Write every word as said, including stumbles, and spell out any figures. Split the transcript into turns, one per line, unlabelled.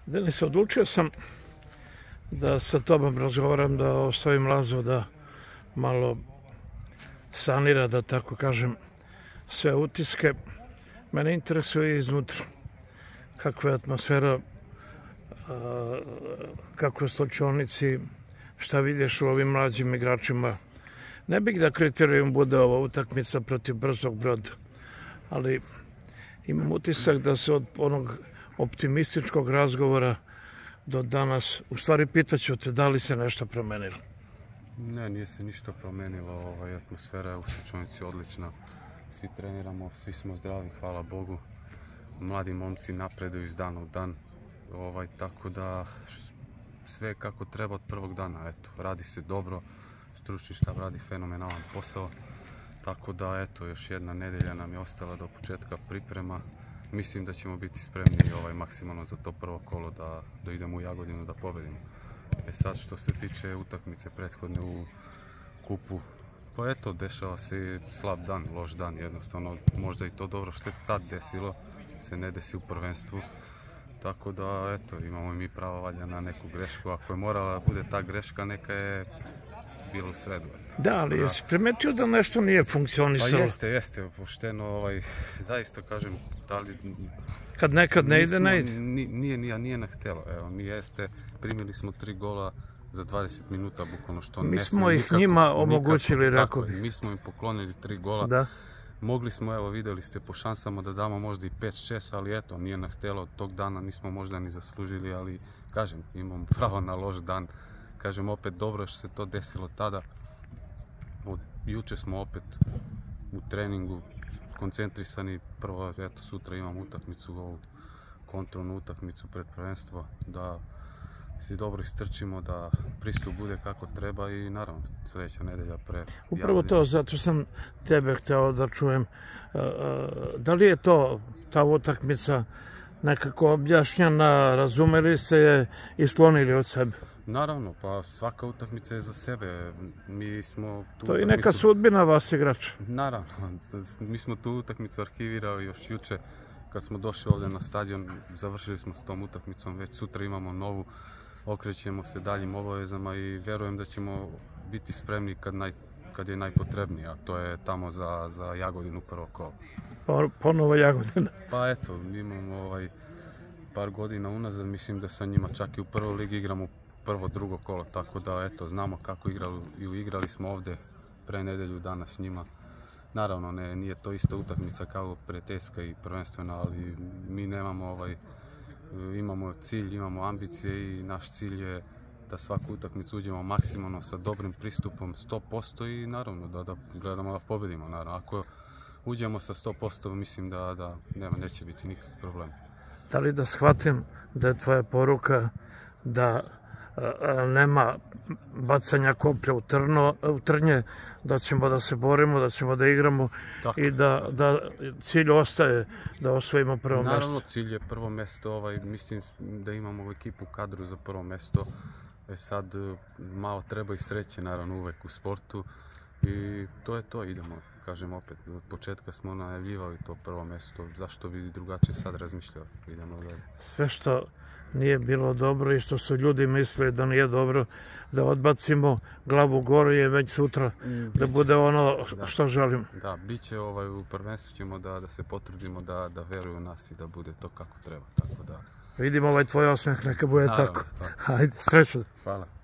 Denis, odlučio sam da sa tobom razgovaram, da ostavim Lazu da malo sanira, da tako kažem, sve utiske. Mene interesuje iznutra kakva je atmosfera, kako je slučajnici, šta vidiš u ovim mlađim igračima. Ne bih da kriterijum bude ova utakmica protiv Brzog Broda, ali imam utisak da se od onog optimističkog razgovora do danas, u stvari pitaću te da li se nešto promenilo.
Ne, nije se ništa promenilo, ovaj, atmosfera je u slučajnici odlična, svi treniramo, svi smo zdravi, hvala Bogu, mladi momci napreduju iz dana u dan, ovaj, tako da sve je kako treba od prvog dana, eto, radi se dobro, stručni štab radi fenomenalan posao, tako da eto, još jedna nedelja nam je ostala do početka priprema. Mislim da ćemo biti spremni ovaj, maksimalno za to prvo kolo da, da idemo u Jagodinu da pobedimo. E sad što se tiče utakmice prethodne u kupu, pa eto, dešava se slab dan, loš dan, jednostavno možda i to dobro što je tad desilo, se ne desi u prvenstvu. Tako da eto, imamo i mi pravo valjda na neku grešku, ako je morala da bude ta greška, neka je bilo u sredu.
Da, ali jesi primetio da nešto nije funkcionisalo?
Pa jeste, jeste, pošteno, ovaj, zaista kažem, da li...
Kad nekad ne ide, ne ide.
Nije, nije, nije nahtjelo, evo, mi jeste, primili smo tri gola za dvadeset minuta, bukvalno što
mi
ne
smo ih nikako, njima omogućili,
nikako,
rekao bih.
Mi smo im poklonili tri gola.
Da.
Mogli smo, evo, vidjeli ste po šansama da damo možda i pet šest, ali eto, nije nahtjelo, od tog dana nismo možda ni zaslužili, ali kažem, imamo pravo na loš dan. Kažem, opet dobro što se to desilo tada. Od juče smo opet u treningu koncentrisani. Prvo, eto, sutra imam utakmicu, ovu kontrolnu utakmicu pred prvenstvo, da si dobro istrčimo, da pristup bude kako treba i naravno sljedeća nedelja pre...
Upravo to, zato sam tebe hteo da čujem. Da li je to, ta utakmica, nekako objašnjena, razumeli se je i sklonili od sebe?
Naravno, pa svaka utakmica je za sebe. Mi smo tu
to je i neka sudbina vas igrača.
Naravno, mi smo tu utakmicu arhivirali još juče kad smo došli ovdje na stadion, završili smo s tom utakmicom, već sutra imamo novu, okrećemo se daljim obavezama i vjerujem da ćemo biti spremni kad, naj, kad je najpotrebnije, a to je tamo za, za Jagodinu prvo kolo.
Pa, ponovo Jagodina.
Pa eto, imamo ovaj par godina unazad, mislim da sa njima čak i u prvoj ligi igramo prvo, drugo kolo, tako da eto, znamo kako igrali, igrali smo ovdje pre nedelju dana s njima. Naravno, ne, nije to ista utakmica kao prijateljska i prvenstvena, ali mi nemamo ovaj, imamo cilj, imamo ambicije i naš cilj je da svaku utakmicu uđemo maksimalno sa dobrim pristupom sto posto i naravno da, da gledamo da pobedimo. Naravno, ako uđemo sa sto posto, mislim da, da nema, neće biti nikakvih problema.
Da li da shvatim da je tvoja poruka da nema bacanja koplja u, trno, u trnje, da ćemo da se borimo, da ćemo da igramo tako, i da, da cilj ostaje da osvojimo prvo mjesto?
Naravno, cilj je prvo mjesto, ovaj, mislim da imamo ekipu kadru za prvo mjesto. E sad, malo treba i sreće, naravno, uvek u sportu i to je to, idemo. Kažem opet, od početka smo najavljivali to prvo mjesto, zašto bi drugačije sad razmišljali, idemo dalje.
Sve što nije bilo dobro i što su ljudi mislili da nije dobro, da odbacimo glavu gore je već sutra, biće, da bude ono što
da,
želimo.
Da, bit će ovaj, u prvenstvu ćemo da, da se potrudimo da, da veruju u nas i da bude to kako treba, tako da...
Vidimo ovaj tvoj osmeh, neka bude
naravno,
tako.
Pa.
Ajde, srećno.
Hvala.